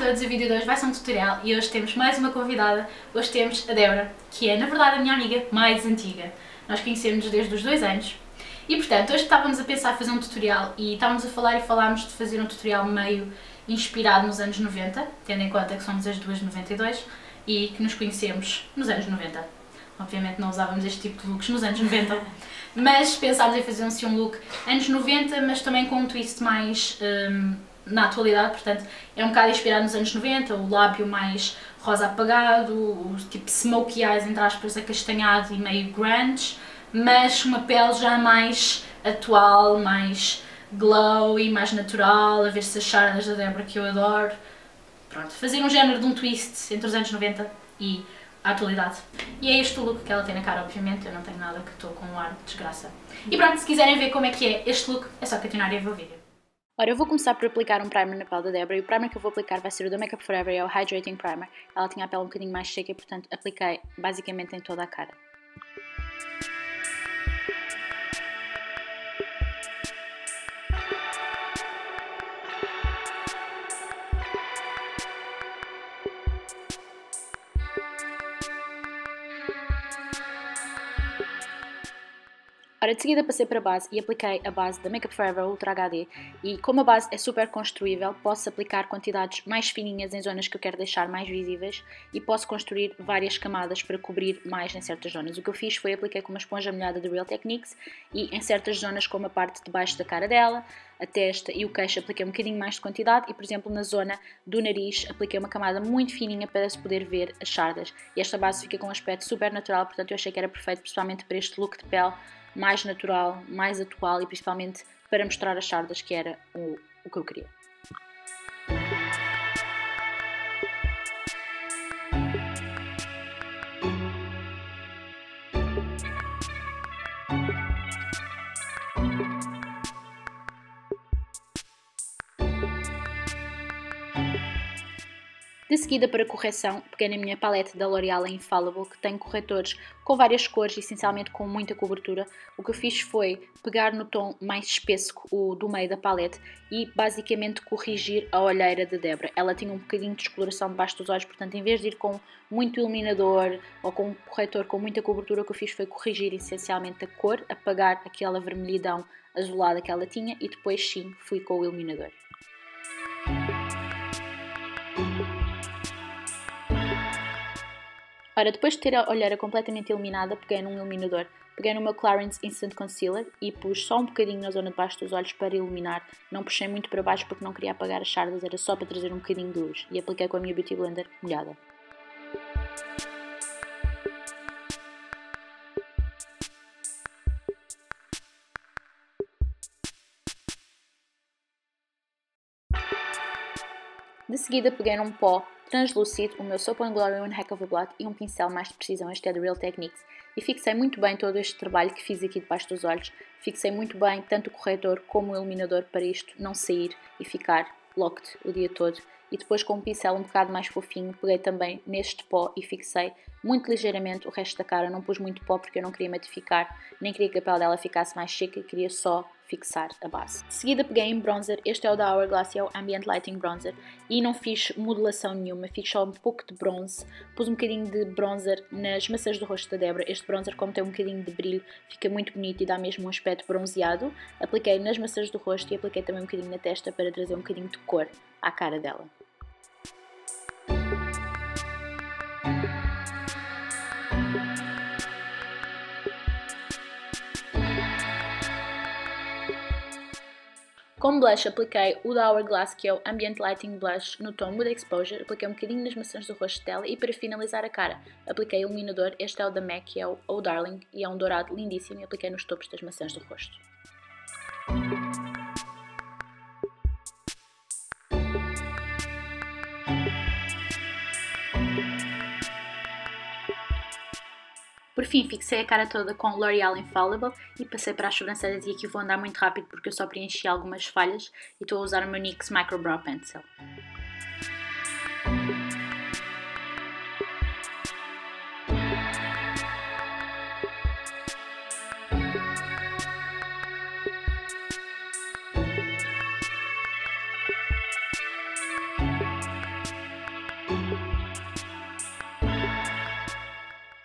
todos, o vídeo de hoje vai ser um tutorial e hoje temos mais uma convidada. Hoje temos a Débora, que é na verdade a minha amiga mais antiga. Nós conhecemos desde os 2 anos e portanto hoje estávamos a pensar em fazer um tutorial e estávamos a falar e falámos de fazer um tutorial meio inspirado nos anos 90, tendo em conta que somos as duas de 92 e que nos conhecemos nos anos 90. Obviamente não usávamos este tipo de looks nos anos 90, mas pensámos em fazer um look anos 90, mas também com um twist mais na atualidade, portanto é um bocado inspirado nos anos 90, o lábio mais rosa apagado, o tipo smokey eyes, entre aspas, acastanhado e meio grunge, mas uma pele já mais atual, mais glow e mais natural, a ver-se as sardas da Débora que eu adoro. Pronto, fazer um género de um twist entre os anos 90 e a atualidade. E é este o look que ela tem na cara, obviamente, eu não tenho nada, que estou com um ar de desgraça. E pronto, se quiserem ver como é que é este look, é só continuar a ver o vídeo. Ora, eu vou começar por aplicar um primer na pele da Débora e o primer que eu vou aplicar vai ser o da Make Up For Ever, é o Hydrating Primer. Ela tinha a pele um bocadinho mais seca e, portanto, apliquei basicamente em toda a cara. Ora, de seguida passei para a base e apliquei a base da Make Up For Ever Ultra HD e como a base é super construível, posso aplicar quantidades mais fininhas em zonas que eu quero deixar mais visíveis e posso construir várias camadas para cobrir mais em certas zonas. O que eu fiz foi apliquei com uma esponja molhada de Real Techniques e em certas zonas, como a parte de baixo da cara dela, a testa e o queixo, apliquei um bocadinho mais de quantidade e, por exemplo, na zona do nariz apliquei uma camada muito fininha para se poder ver as sardas. E esta base fica com um aspecto super natural, portanto eu achei que era perfeito, principalmente para este look de pele mais natural, mais atual e principalmente para mostrar as sardas, que era o que eu queria. De seguida, para correção, peguei na minha palete da L'Oréal Infallible, que tem corretores com várias cores, essencialmente com muita cobertura. O que eu fiz foi pegar no tom mais espesso do meio da palete e basicamente corrigir a olheira de Débora. Ela tinha um bocadinho de descoloração debaixo dos olhos, portanto, em vez de ir com muito iluminador ou com um corretor com muita cobertura, o que eu fiz foi corrigir essencialmente a cor, apagar aquela vermelhidão azulada que ela tinha e depois sim fui com o iluminador. Ora, depois de ter a olheira completamente iluminada, peguei num iluminador, peguei no meu Clarins Instant Concealer e pus só um bocadinho na zona de baixo dos olhos para iluminar. Não puxei muito para baixo porque não queria apagar as sardas, era só para trazer um bocadinho de luz. E apliquei com a minha Beauty Blender molhada. De seguida peguei num pó translúcido, o meu Soap & Glory One Heck of a Blot e um pincel mais de precisão, este é de Real Techniques, e fixei muito bem todo este trabalho que fiz aqui debaixo dos olhos, fixei muito bem tanto o corretor como o iluminador para isto não sair e ficar locked o dia todo. E depois com um pincel um bocado mais fofinho, peguei também neste pó e fixei muito ligeiramente o resto da cara, não pus muito pó porque eu não queria matificar, nem queria que a pele dela ficasse mais seca, queria só fixar a base. De seguida peguei em bronzer, este é o da Hourglass, é o Ambient Lighting Bronzer, e não fiz modelação nenhuma, fiz só um pouco de bronze, pus um bocadinho de bronzer nas maçãs do rosto da Débora. Este bronzer, como tem um bocadinho de brilho, fica muito bonito e dá mesmo um aspecto bronzeado. Apliquei nas maçãs do rosto e apliquei também um bocadinho na testa para trazer um bocadinho de cor à cara dela. Como blush apliquei o da Hourglass, que é o Ambient Lighting Blush no tom Mood Exposure, apliquei um bocadinho nas maçãs do rosto dela e para finalizar a cara apliquei iluminador, este é o da MAC, que é o Oh Darling e é um dourado lindíssimo e apliquei nos topos das maçãs do rosto. Por fim, fixei a cara toda com L'Oréal Infallible e passei para as sobrancelhas e aqui vou andar muito rápido porque eu só preenchi algumas falhas e estou a usar o meu NYX Micro Brow Pencil.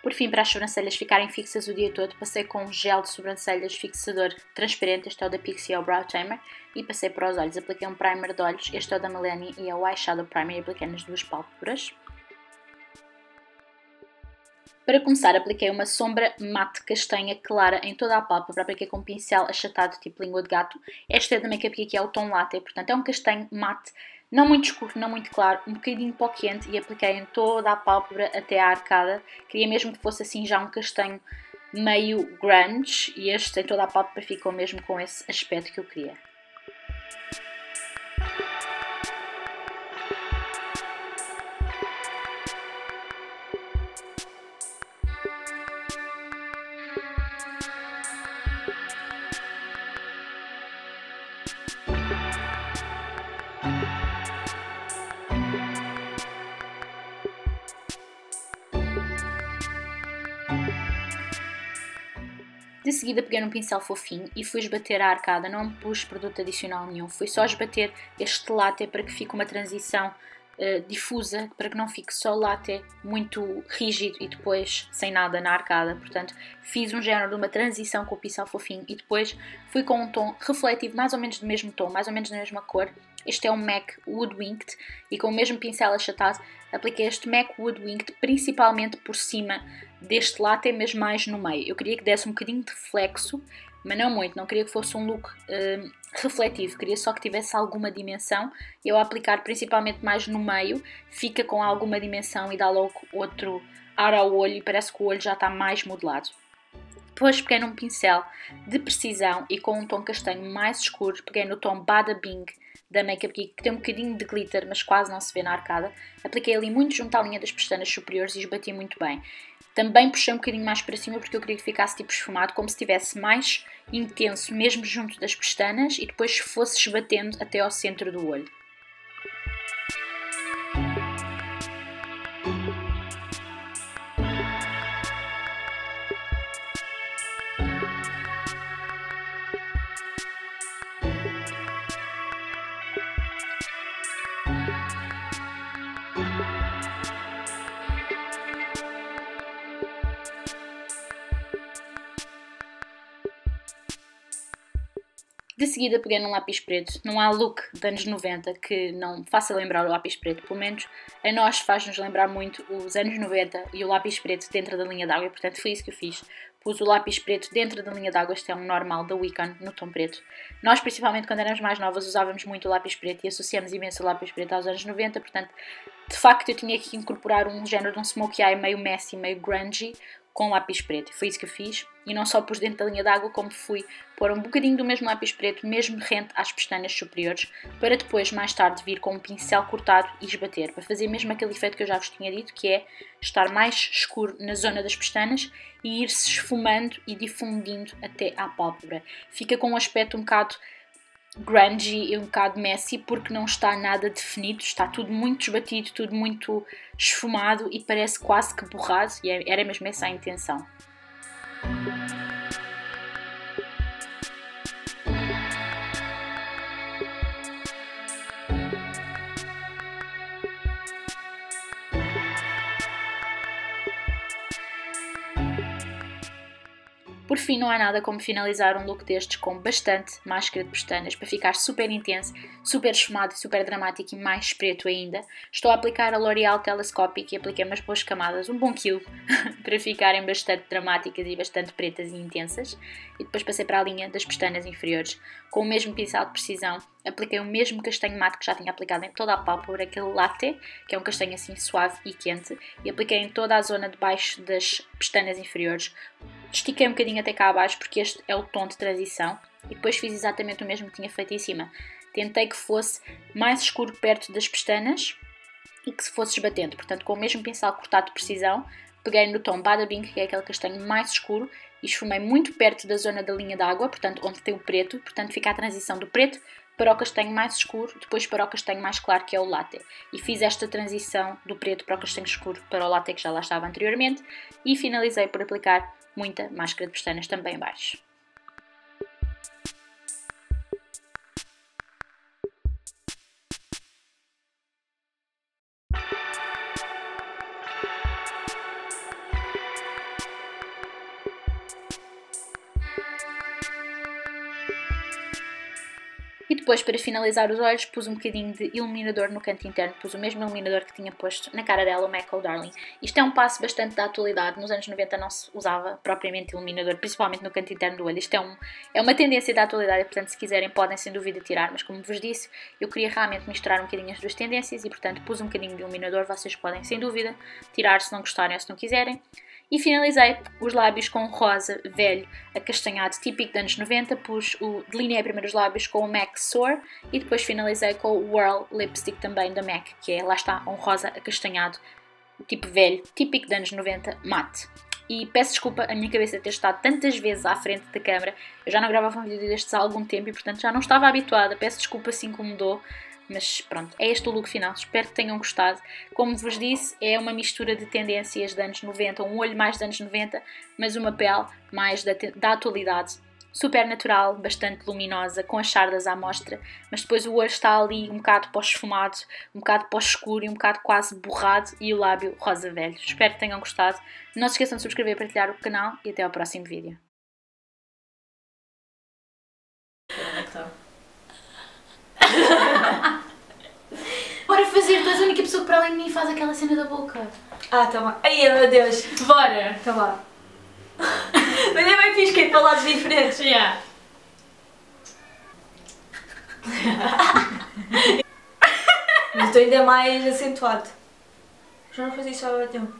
Por fim, para as sobrancelhas ficarem fixas o dia todo, passei com um gel de sobrancelhas fixador transparente, este é o da Pixi, é o Brow Tamer, e passei para os olhos. Apliquei um primer de olhos, este é o da Milani e é o Eyeshadow Primer, e apliquei nas duas pálpebras. Para começar, apliquei uma sombra mate castanha clara em toda a pálpebra, apliquei com um pincel achatado tipo língua de gato. Este é da Makeup Geek, é o tom latte, portanto é um castanho mate, não muito escuro, não muito claro, um bocadinho para o quente, e apliquei em toda a pálpebra até à arcada. Queria mesmo que fosse assim já um castanho meio grunge, e este em toda a pálpebra ficou mesmo com esse aspecto que eu queria. De seguida peguei num pincel fofinho e fui esbater a arcada, não pus produto adicional nenhum, fui só esbater este latte para que fique uma transição difusa, para que não fique só o latte muito rígido e depois sem nada na arcada. Portanto, fiz um género de uma transição com o pincel fofinho e depois fui com um tom refletivo, mais ou menos do mesmo tom, mais ou menos da mesma cor. Este é um MAC Woodwinked e com o mesmo pincel achatado apliquei este MAC Woodwinked principalmente por cima deste latte, mas mais no meio. Eu queria que desse um bocadinho de reflexo, mas não muito, não queria que fosse um look refletivo, queria só que tivesse alguma dimensão. Eu a aplicar principalmente mais no meio, fica com alguma dimensão e dá logo outro ar ao olho e parece que o olho já está mais modelado. Depois peguei num pincel de precisão e com um tom castanho mais escuro, peguei no tom Bada Bing da Makeup Geek, que tem um bocadinho de glitter, mas quase não se vê na arcada. Apliquei ali muito junto à linha das pestanas superiores e esbati muito bem. Também puxei um bocadinho mais para cima porque eu queria que ficasse tipo esfumado, como se estivesse mais intenso, mesmo junto das pestanas, e depois fosse esbatendo até ao centro do olho. De seguida peguei num lápis preto, não há look de anos 90 que não faça lembrar o lápis preto, pelo menos a nós faz-nos lembrar muito os anos 90 e o lápis preto dentro da linha d'água, e portanto foi isso que eu fiz. Pus o lápis preto dentro da linha d'água, este é um normal da Wiccan, no tom preto. Nós, principalmente quando éramos mais novas, usávamos muito o lápis preto e associamos imenso o lápis preto aos anos 90, portanto, de facto eu tinha que incorporar um género de um smokey eye meio messy, meio grungy, com lápis preto. Foi isso que eu fiz, e não só pus dentro da linha d'água, como fui pôr um bocadinho do mesmo lápis preto, mesmo rente às pestanas superiores, para depois, mais tarde, vir com um pincel cortado e esbater, para fazer mesmo aquele efeito que eu já vos tinha dito, que é estar mais escuro na zona das pestanas e ir-se esfumando e difundindo até à pálpebra. Fica com um aspecto um bocado grungy e um bocado messy porque não está nada definido, está tudo muito esbatido, tudo muito esfumado e parece quase que borrado, e era mesmo essa a intenção. Por fim, não há nada como finalizar um look destes com bastante máscara de pestanas para ficar super intenso, super esfumado, super dramático e mais preto ainda. Estou a aplicar a L'Oreal Telescopic e apliquei umas boas camadas, um bom quilo, para ficarem bastante dramáticas e bastante pretas e intensas. E depois passei para a linha das pestanas inferiores. Com o mesmo pincel de precisão, apliquei o mesmo castanho mate que já tinha aplicado em toda a pálpebra, aquele latte, que é um castanho assim suave e quente, e apliquei em toda a zona de baixo das pestanas inferiores. Estiquei um bocadinho até cá abaixo porque este é o tom de transição e depois fiz exatamente o mesmo que tinha feito em cima. Tentei que fosse mais escuro perto das pestanas e que se fosse esbatendo, portanto com o mesmo pincel cortado de precisão, peguei no tom Bada Bing, que é aquele castanho mais escuro, e esfumei muito perto da zona da linha d'água, portanto onde tem o preto, portanto fica a transição do preto para o castanho mais escuro, depois para o castanho mais claro, que é o latte. E fiz esta transição do preto para o castanho escuro para o latte, que já lá estava anteriormente, e finalizei por aplicar muita máscara de pestanas também em baixo. depois, para finalizar os olhos, pus um bocadinho de iluminador no canto interno, pus o mesmo iluminador que tinha posto na cara dela, o MAC Oh Darling. Isto é um passo bastante da atualidade, nos anos 90 não se usava propriamente iluminador, principalmente no canto interno do olho. Isto é uma tendência da atualidade e, portanto, se quiserem podem sem dúvida tirar, mas como vos disse, eu queria realmente misturar um bocadinho as duas tendências e, portanto, pus um bocadinho de iluminador, vocês podem sem dúvida tirar se não gostarem ou se não quiserem. E finalizei os lábios com rosa velho acastanhado, típico de anos 90, delineei primeiro os lábios com o MAC Soar e depois finalizei com o Whirl Lipstick também da MAC, que é, lá está, um rosa acastanhado, tipo velho, típico de anos 90, mate. E peço desculpa a minha cabeça ter estado tantas vezes à frente da câmera, eu já não gravava um vídeo destes há algum tempo e portanto já não estava habituada, peço desculpa se incomodou. Mas pronto, é este o look final, espero que tenham gostado. Como vos disse, é uma mistura de tendências de anos 90, um olho mais de anos 90, mas uma pele mais da atualidade. Super natural, bastante luminosa, com as sardas à mostra, mas depois o olho está ali um bocado pós-esfumado, um bocado pós-escuro e um bocado quase borrado e o lábio rosa velho. Espero que tenham gostado. Não se esqueçam de subscrever e partilhar o canal e até ao próximo vídeo. Bora fazer, tu és a única pessoa que para além de mim faz aquela cena da boca. Ah, tá bom. Ai, meu Deus. Bora! Tá bom. Mas é bem fixe que é para lados diferentes. Yeah. Mas estou ainda mais acentuado. Já não fazia isso há muito tempo.